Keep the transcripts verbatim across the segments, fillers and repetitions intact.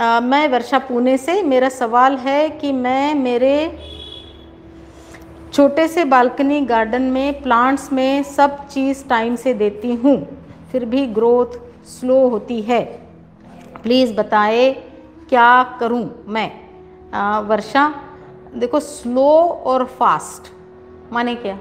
आ, मैं वर्षा पुणे से। मेरा सवाल है कि मैं मेरे छोटे से बालकनी गार्डन में प्लांट्स में सब चीज़ टाइम से देती हूँ, फिर भी ग्रोथ स्लो होती है। प्लीज़ बताएं क्या करूँ मैं। आ, वर्षा, देखो स्लो और फास्ट माने क्या?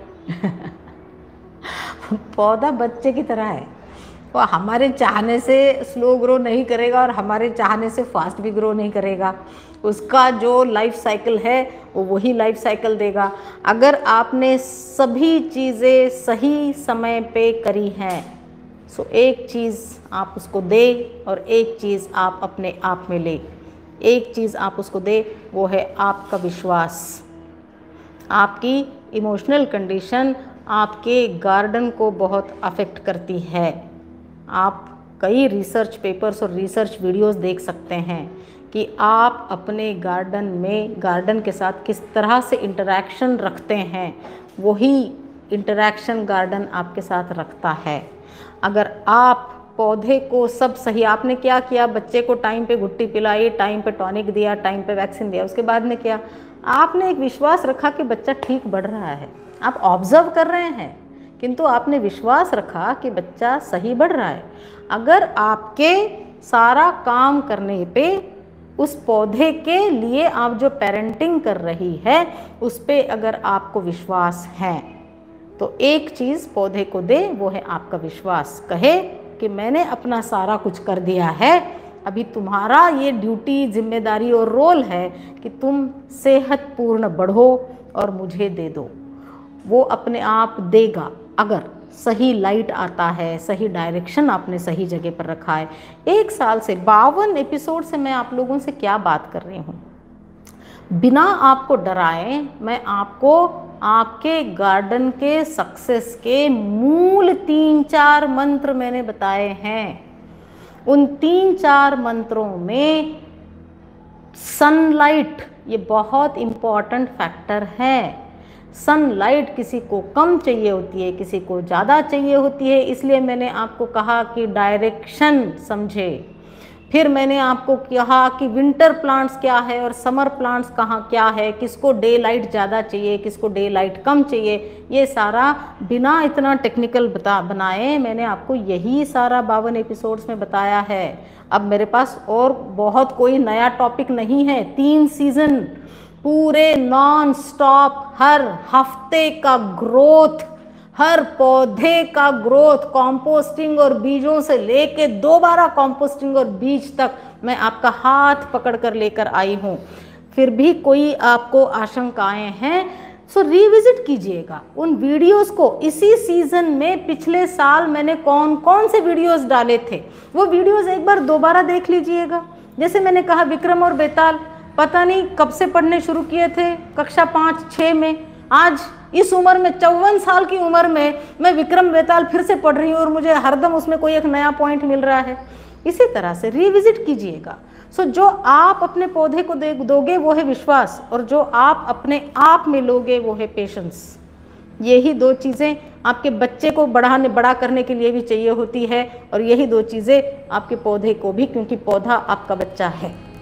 पौधा बच्चे की तरह है, वो हमारे चाहने से स्लो ग्रो नहीं करेगा और हमारे चाहने से फास्ट भी ग्रो नहीं करेगा। उसका जो लाइफ साइकिल है वो वही लाइफ साइकिल देगा। अगर आपने सभी चीज़ें सही समय पे करी हैं, सो एक चीज़ आप उसको दे और एक चीज़ आप अपने आप में ले। एक चीज़ आप उसको दे, वो है आपका विश्वास। आपकी इमोशनल कंडीशन आपके गार्डन को बहुत अफेक्ट करती है। आप कई रिसर्च पेपर्स और रिसर्च वीडियोस देख सकते हैं कि आप अपने गार्डन में गार्डन के साथ किस तरह से इंटरेक्शन रखते हैं, वही इंटरेक्शन गार्डन आपके साथ रखता है। अगर आप पौधे को सब सही, आपने क्या किया, बच्चे को टाइम पे घुट्टी पिलाई, टाइम पे टॉनिक दिया, टाइम पे वैक्सीन दिया, उसके बाद में क्या, आपने एक विश्वास रखा कि बच्चा ठीक बढ़ रहा है। आप ऑब्जर्व कर रहे हैं किंतु आपने विश्वास रखा कि बच्चा सही बढ़ रहा है। अगर आपके सारा काम करने पे उस पौधे के लिए आप जो पेरेंटिंग कर रही है उस पे अगर आपको विश्वास है तो एक चीज़ पौधे को दे, वो है आपका विश्वास। कहे कि मैंने अपना सारा कुछ कर दिया है, अभी तुम्हारा ये ड्यूटी, जिम्मेदारी और रोल है कि तुम सेहतपूर्ण बढ़ो और मुझे दे दो। वो अपने आप देगा अगर सही लाइट आता है, सही डायरेक्शन आपने सही जगह पर रखा है। एक साल से बावन एपिसोड से मैं आप लोगों से क्या बात कर रही हूँ, बिना आपको डराए मैं आपको आपके गार्डन के सक्सेस के मूल तीन चार मंत्र मैंने बताए हैं। उन तीन चार मंत्रों में सनलाइट ये बहुत इम्पॉर्टेंट फैक्टर है। सनलाइट किसी को कम चाहिए होती है, किसी को ज़्यादा चाहिए होती है, इसलिए मैंने आपको कहा कि डायरेक्शन समझे। फिर मैंने आपको कहा कि विंटर प्लांट्स क्या है और समर प्लांट्स कहाँ क्या है, किसको डे लाइट ज़्यादा चाहिए, किसको डे लाइट कम चाहिए। ये सारा बिना इतना टेक्निकल बता बनाए मैंने आपको यही सारा बावन एपिसोड्स में बताया है। अब मेरे पास और बहुत कोई नया टॉपिक नहीं है। तीन सीजन पूरे नॉन स्टॉप, हर हफ्ते का ग्रोथ, हर पौधे का ग्रोथ, कंपोस्टिंग और बीजों से लेके दोबारा कंपोस्टिंग और बीज तक मैं आपका हाथ पकड़ कर लेकर आई हूँ। फिर भी कोई आपको आशंकाएं हैं सो रिविजिट कीजिएगा उन वीडियोस को। इसी सीजन में पिछले साल मैंने कौन कौन से वीडियोस डाले थे, वो वीडियोस एक बार दोबारा देख लीजिएगा। जैसे मैंने कहा विक्रम और बेताल, पता नहीं कब से पढ़ने शुरू किए थे, कक्षा पाँच छः में। आज इस उम्र में, चौवन साल की उम्र में, मैं विक्रम बेताल फिर से पढ़ रही हूँ और मुझे हरदम उसमें कोई एक नया पॉइंट मिल रहा है। इसी तरह से रिविजिट कीजिएगा। सो जो आप अपने पौधे को दे दोगे वो है विश्वास, और जो आप अपने आप में लोगे वो है पेशेंस। यही दो चीज़ें आपके बच्चे को बढ़ाने बड़ा करने के लिए भी चाहिए होती है, और यही दो चीज़ें आपके पौधे को भी, क्योंकि पौधा आपका बच्चा है।